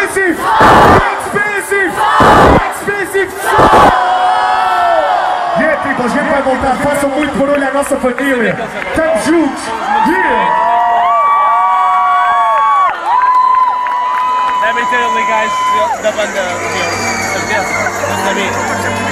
expensive! Expensive! Expensive! Yeah, people, a gente vai voltar. Façam muito barulho à nossa família. Estamos juntos. Yeah! Devem ter legais da banda deles, certeza. Não sabia.